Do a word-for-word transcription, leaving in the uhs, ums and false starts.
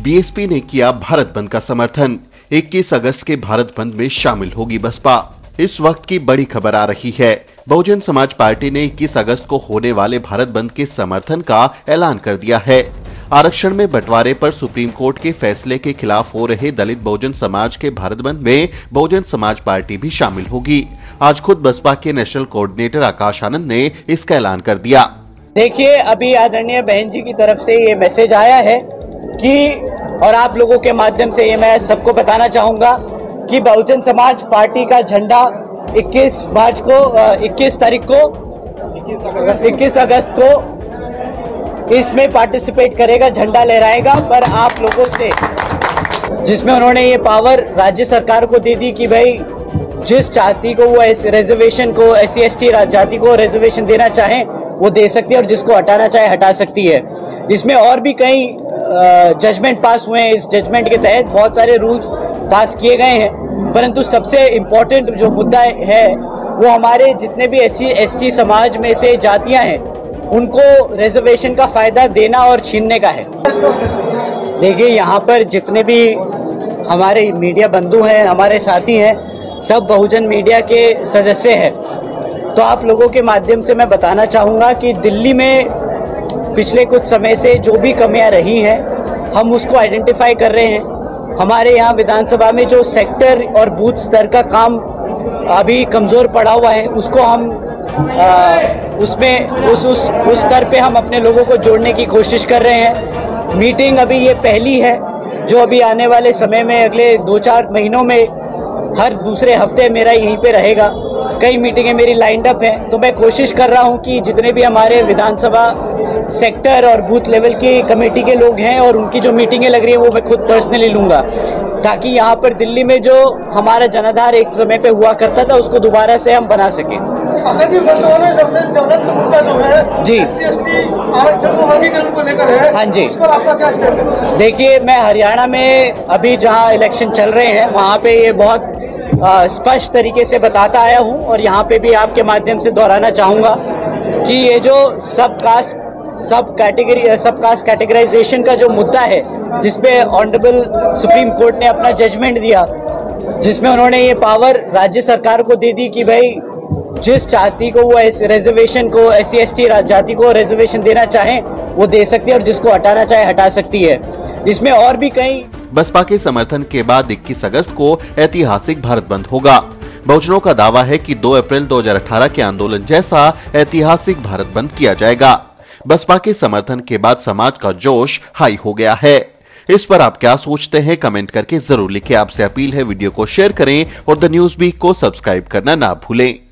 BSP ने किया भारत बंद का समर्थन। इक्कीस अगस्त के भारत बंद में शामिल होगी बसपा। इस वक्त की बड़ी खबर आ रही है। बहुजन समाज पार्टी ने इक्कीस अगस्त को होने वाले भारत बंद के समर्थन का ऐलान कर दिया है। आरक्षण में बंटवारे पर सुप्रीम कोर्ट के फैसले के खिलाफ हो रहे दलित बहुजन समाज के भारत बंद में बहुजन समाज पार्टी भी शामिल होगी। आज खुद बसपा के नेशनल कोऑर्डिनेटर आकाश आनंद ने इसका ऐलान कर दिया। देखिए, अभी आदरणीय बहन जी की तरफ से ये मैसेज आया है कि, और आप लोगों के माध्यम से ये मैं सबको बताना चाहूंगा कि बहुजन समाज पार्टी का झंडा इक्कीस मार्च को इक्कीस तारीख को इक्कीस अगस्त को इसमें पार्टिसिपेट करेगा, झंडा लहराएगा। पर आप लोगों से, जिसमें उन्होंने ये पावर राज्य सरकार को दे दी कि भाई जिस जाति को वो रिजर्वेशन को एस सी एस टी जाति को रिजर्वेशन देना चाहे वो दे सकती है और जिसको हटाना चाहे हटा सकती है। इसमें और भी कई जजमेंट पास हुए हैं। इस जजमेंट के तहत बहुत सारे रूल्स पास किए गए हैं, परंतु सबसे इम्पोर्टेंट जो मुद्दा है वो हमारे जितने भी एस सी एस टी समाज में से जातियां हैं उनको रिजर्वेशन का फायदा देना और छीनने का है। देखिए, यहाँ पर जितने भी हमारे मीडिया बंधु हैं, हमारे साथी हैं, सब बहुजन मीडिया के सदस्य हैं। तो आप लोगों के माध्यम से मैं बताना चाहूँगा कि दिल्ली में पिछले कुछ समय से जो भी कमियां रही हैं हम उसको आइडेंटिफाई कर रहे हैं। हमारे यहाँ विधानसभा में जो सेक्टर और बूथ स्तर का काम अभी कमज़ोर पड़ा हुआ है उसको हम आ, उसमें उस उस उस स्तर पे हम अपने लोगों को जोड़ने की कोशिश कर रहे हैं। मीटिंग अभी ये पहली है जो अभी आने वाले समय में अगले दो चार महीनों में हर दूसरे हफ्ते मेरा यहीं पे रहेगा। कई मीटिंगें मेरी लाइंड अप हैं, तो मैं कोशिश कर रहा हूं कि जितने भी हमारे विधानसभा सेक्टर और बूथ लेवल की कमेटी के लोग हैं और उनकी जो मीटिंगें लग रही हैं वो मैं खुद पर्सनली लूँगा, ताकि यहाँ पर दिल्ली में जो हमारा जनाधार एक समय पे हुआ करता था उसको दोबारा से हम बना सकें। जी, में सबसे ज्वलंत मुद्दा जो है जी एस सी एस टी आरक्षण को वर्गीकरण को लेकर है। हाँ जी, इस पर आपका क्या स्टेप है? देखिए, मैं हरियाणा में अभी जहाँ इलेक्शन चल रहे हैं वहाँ पे ये बहुत स्पष्ट तरीके से बताता आया हूँ और यहाँ पे भी आपके माध्यम से दोहराना चाहूँगा कि ये जो सब कास्ट सब कैटेगरी सब कास्ट कैटेगराइजेशन का जो मुद्दा है, जिसपे ऑनरेबल सुप्रीम कोर्ट ने अपना जजमेंट दिया, जिसमें उन्होंने ये पावर राज्य सरकार को दे दी कि भाई जिस जाति को वो रिजर्वेशन को एस सी एस टी जाति को रिजर्वेशन देना चाहे वो दे सकती है और जिसको हटाना चाहे हटा सकती है। इसमें और भी कई बसपा के समर्थन के बाद इक्कीस अगस्त को ऐतिहासिक भारत बंद होगा। बहुजनों का दावा है कि दो अप्रैल दो हज़ार अठारह के आंदोलन जैसा ऐतिहासिक भारत बंद किया जाएगा। बसपा के समर्थन के बाद समाज का जोश हाई हो गया है। इस पर आप क्या सोचते हैं, कमेंट करके जरूर लिखें। आपसे अपील है वीडियो को शेयर करें और द न्यूज वीक को सब्सक्राइब करना ना भूलें।